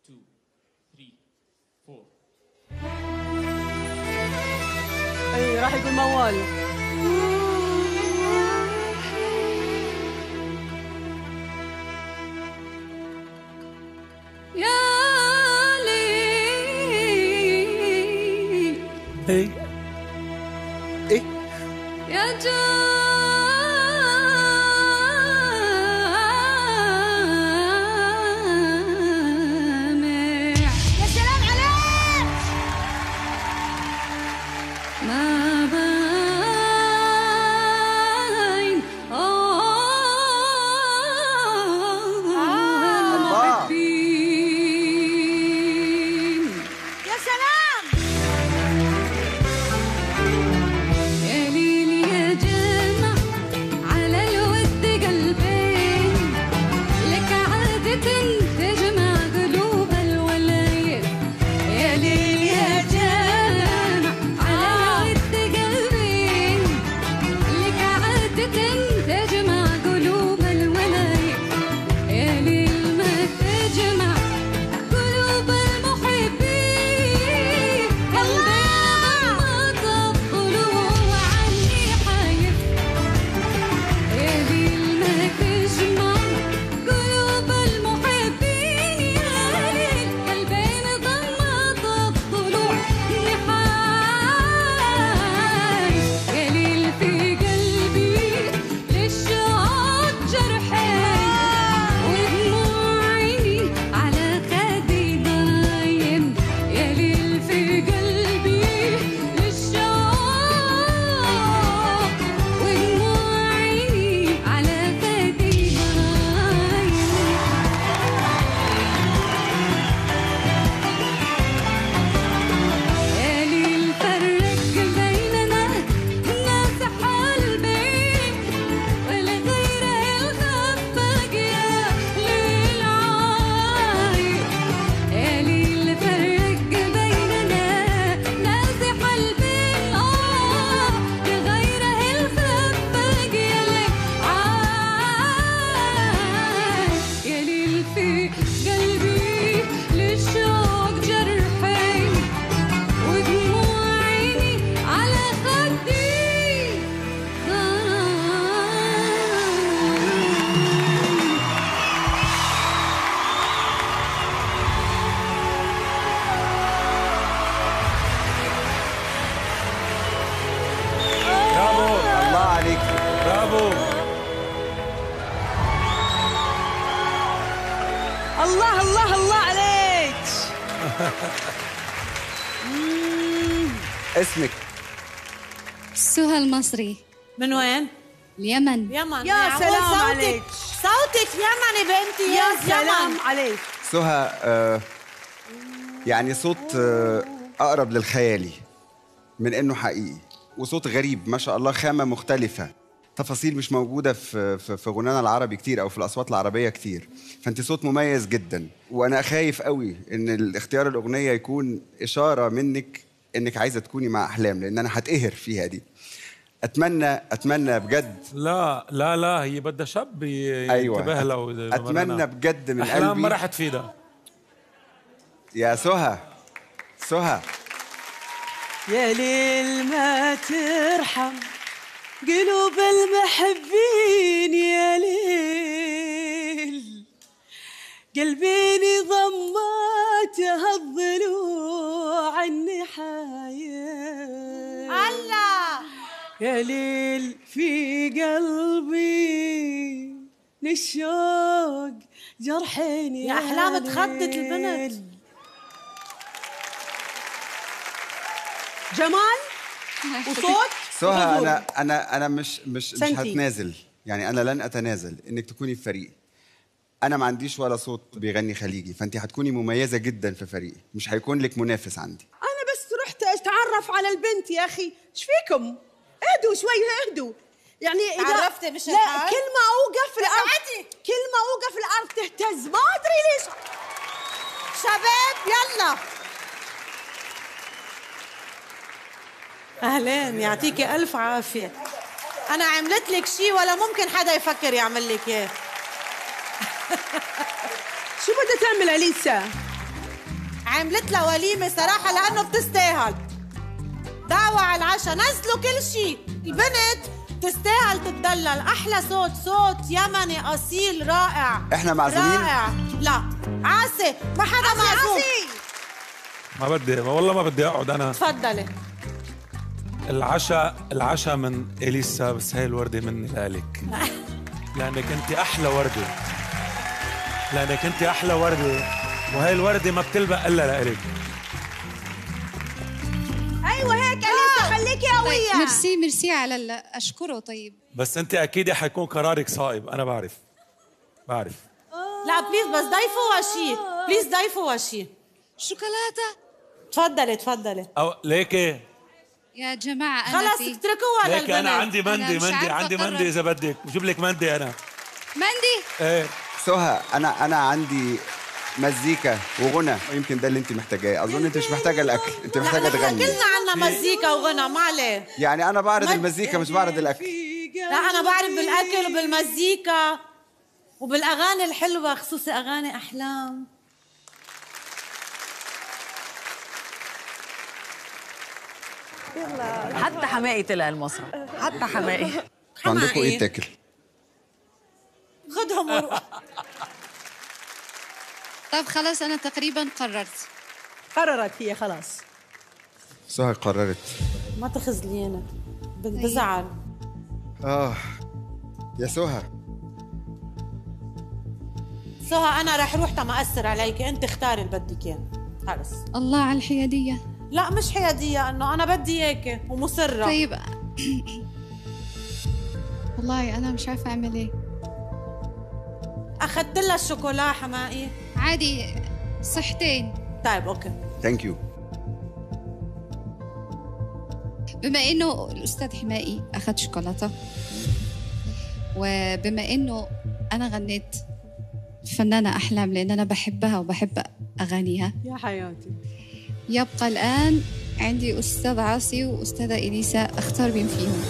2 3 4. اي راح يقول موال. يا ليل اي اي يا جامع يا سلام عليك ما بين محبين يا سلام يا ليل يا جمع على الود قلبين لك عادة تجمع قلوب الولايات يا ليل يا جمع على الود قلبين لك عادة تجمع قلوب الولايات يا ليل ما تجمع قلوب المحبين قلبي ضمت الضلوع عني حايف يا ليل ما تجمع قلوب المحبين يا ليل قلبي ضمت الضلوع عني حايف يا ليل في قلبي للشوق جرحين ودموع عيني على خدي نايم يا ليل في قلبي للشوق ودموع عيني على خدي نايم يا ليل فرق بيننا ناس حالبين ولغيره الخفاق يا ليل عايد يا ليل فرق بيننا ناس حالبين لغيره الخفاق يا ليل عايد يا ليل في قلبي للشوق جرحين ودموع عيني على خدي برافو الله عليك. برافو. الله الله الله عليك. اسمك؟ سهى المصري من وين؟ اليمن يمن. يا معقول سلام صوتك عليك. صوتك يمني بنتي يا يا سلام يمن. عليك. سهى يعني صوت أقرب للخيالي من إنه حقيقي، وصوت غريب ما شاء الله، خامة مختلفة، تفاصيل مش موجودة في غنانا العربي كتير أو في الأصوات العربية كتير. فأنت صوت مميز جدا، وأنا خايف قوي إن الاختيار الأغنية يكون إشارة منك إنك عايزة تكوني مع أحلام، لأن أنا هتقهر فيها دي. أتمنى بجد. لا لا لا، هي بدها شاب ينتبه لها. أتمنى بجد من أحلام قلبي. ما راح تفيدها. يا سهى يا ليل ما ترحم قلوب المحبين يا ليل قلبيني ضماتها الضلوع النحايا الله يا ليل في قلبي للشوق جرحين يا أحلام تخطط البنت. جمال وصوت. سهى انا مش سنتي. هتنازل، يعني انا لن اتنازل انك تكوني في فريقي. انا ما عنديش ولا صوت بيغني خليجي، فانت هتكوني مميزه جدا في فريقي، مش هيكون لك منافس عندي. أنا بس رحت أتعرف على البنت يا أخي، إيش فيكم؟ اهدوا شوي اهدوا. يعني إذا تعرفتي مش لا الحال؟ كل ما أوقف الأرض ساعتي. كل ما أوقف الأرض تهتز، ما أدري ليش. شباب يلا. أهلين، يعطيكي ألف عافية. أنا عملت لك شيء ولا ممكن حدا يفكر يعمل لك إياه. شو بدها تعمل أليسا؟ عملت لها وليمه صراحه لانه بتستاهل. دعوه على العشاء، نزلوا كل شيء، البنت تستاهل تتدلل. احلى صوت يمني اصيل رائع. احنا معزومين؟ رائع. لا عاسي، ما حدا معزوم. ما بدي والله ما بدي اقعد انا. تفضلي. العشاء من اليسا، بس هاي الورده مني لك. لانك انت احلى ورده، لانك انت احلى ورده، وهي الورده ما بتلبق الا لك. ايوه هيك اليسا، خليكي قويه. طيب ميرسي على اشكره. طيب بس انت اكيد حيكون قرارك صائب، انا بعرف. لا بليز بس ضيفوا شيء، بليز ضيفوا شيء. شوكولاته. تفضلي. او ليكي يا جماعه انا خلص اتركوها للبنت. ليكي انا عندي مندي عارفة مندي اذا بدك بجيب لك مندي انا. مندي. ايه سهى، انا عندي مزيكا وغنى، يمكن ده اللي انت محتاجاه. اظن انت مش محتاجه الاكل، انت محتاجه نحن تغني. كلنا عنا مزيكا وغنى، ما عليه. يعني انا بعرض المزيكا مش بعرض الاكل. لا انا بعرف بالاكل وبالمزيكا وبالاغاني الحلوه، خصوصي اغاني احلام. حتى حماقي طلع المسرح، حتى حماقي. عندكم ايه تاكل؟ خدهم وروح. طيب خلاص انا تقريبا قررت هي خلاص. سهى قررت. ما تخزلينا، بزعل. يا سهى انا رح روح تما اثر عليك، انت اختاري اللي بدك اياه. خلص. الله على الحياديه. لا مش حياديه، انه انا بدي اياك ومصره. طيب والله انا مش عارفه اعمل ايه. اخذت لها الشوكولا حمائي. عادي صحتين. طيب اوكي. ثانك يو. بما انه الاستاذ حمائي اخذ شوكولاته، وبما انه انا غنيت فنانة أحلام لأن أنا بحبها وبحب أغانيها، يا حياتي، يبقى الآن عندي أستاذ عاصي وأستاذة إليسا، أختار مين فيهم؟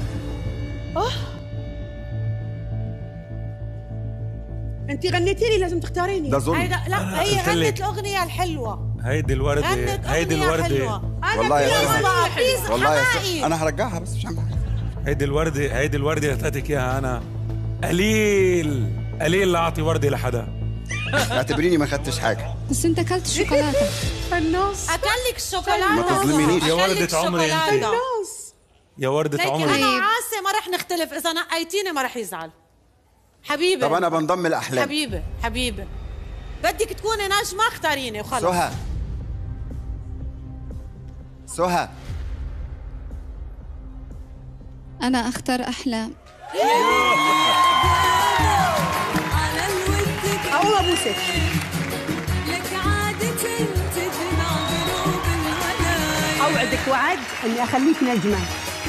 أنت غنيتي لي لازم تختاريني. ده ظلم. لا هي غنت الأغنية الحلوة. هيدي الوردة، هيدي الوردة. والله يا سهى، والله يا سهى أنا هرجعها بس مش عم بحكي. هيدي الوردة اللي اعطيتك إياها أنا قليل لا أعطي وردة لحدا. اعتبريني ما خدتش حاجة. بس أنت أكلت الشوكولاتة. فنوس. أكلك الشوكولاتة. ما تظلمينيش. يا وردة عمري أنت. يا وردة لكن عمري. أنا وعاسة ما رح نختلف، إذا نقيتيني ما رح يزعل. حبيبي. طب أنا بنضم الأحلام. حبيبي بدك تكوني نجمة، اختاريني وخلص. سهى أنا أختار أحلام. أول أبوسك. أوعدك وعد إني أخليك نجمة.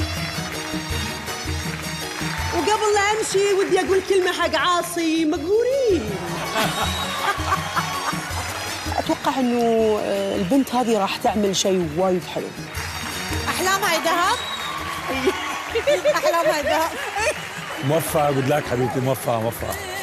وقبل لا أمشي ودي أقول كلمة حق عاصي، مقهورين. أتوقع إنه البنت هذه راح تعمل شيء وايد حلو. أحلامها ذهب. أحلامها ذهب. موفقة، good luck حبيبتي، موفقة.